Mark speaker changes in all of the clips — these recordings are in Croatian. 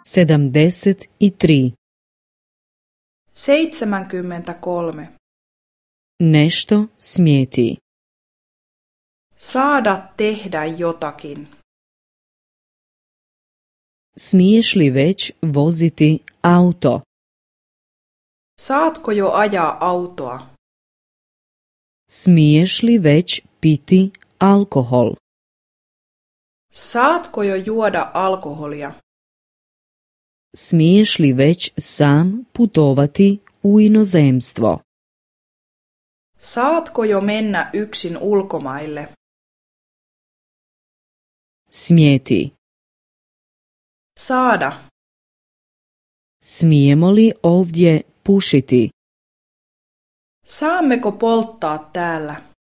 Speaker 1: 73.
Speaker 2: 73.
Speaker 1: Nešto smijeti.
Speaker 2: Saada tehdä jotakin.
Speaker 1: Smiješ li već voziti auto?
Speaker 2: Saatko jo ajaa autoa?
Speaker 1: Smiješ li već piti alkohol?
Speaker 2: Saatko jo juoda alkoholia?
Speaker 1: Smiješ li već sam putovati u inozemstvo?
Speaker 2: Saatko jo mennä yksin ulkomaille?
Speaker 1: Smijeti.
Speaker 2: Saada.
Speaker 1: Smijemo li ovdje pušiti?
Speaker 2: Saammeko polttaa täällä?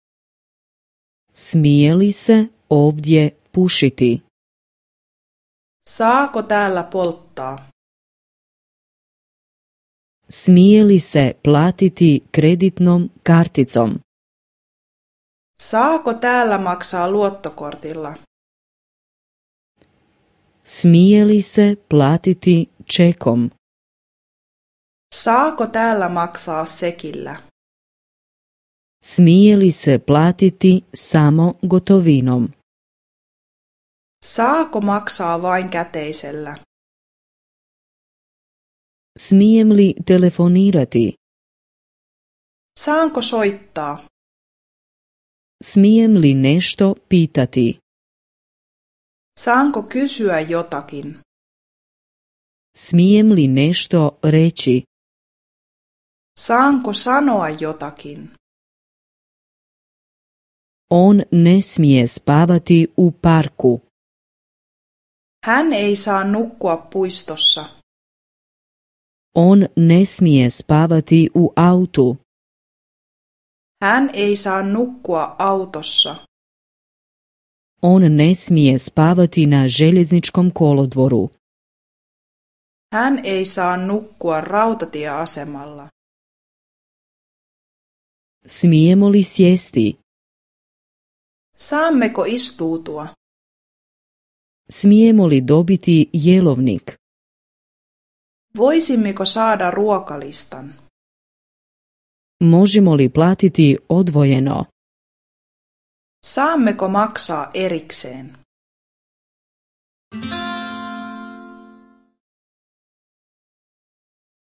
Speaker 1: Smije li se ovdje pušiti?
Speaker 2: Saako täällä polttaa?
Speaker 1: Smije li se platiti kreditnom karticom?
Speaker 2: Saako täällä maksaa luottokortilla?
Speaker 1: Smije li se platiti čekom?
Speaker 2: Saako täällä maksaa sekillä?
Speaker 1: Smije li se platiti samo gotovinom?
Speaker 2: Saako maksaa vain käteisellä?
Speaker 1: Smijem li telefonirati?
Speaker 2: Saanko soittaa?
Speaker 1: Smijem li nešto pitati?
Speaker 2: Saanko kysyä jotakin?
Speaker 1: Smijem li nešto reći?
Speaker 2: Saanko sanoa jotakin?
Speaker 1: On ne smije spavati u parku.
Speaker 2: Hän ei saa nukkua puistossa.
Speaker 1: On ne smije spavati u autu.
Speaker 2: Hän ei saa nukkua autossa.
Speaker 1: On ne smije spavati na željezničkom kolodvoru.
Speaker 2: Hän ei saa nukkua rautatieasemalla.
Speaker 1: Smijemo li sjesti?
Speaker 2: Saammeko istuutua?
Speaker 1: Smijemo li dobiti jelovnik?
Speaker 2: Voisimmeko saada ruokalistan?
Speaker 1: Možemo li platiti odvojeno?
Speaker 2: Saammeko maksaa erikseen?